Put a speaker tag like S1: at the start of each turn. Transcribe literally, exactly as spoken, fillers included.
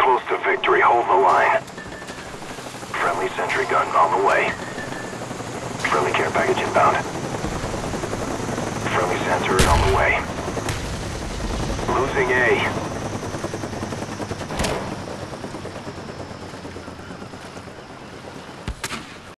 S1: close to victory. Hold the line. Friendly sentry gun on the way. Friendly care package inbound. Friendly sensor on the way. Losing A.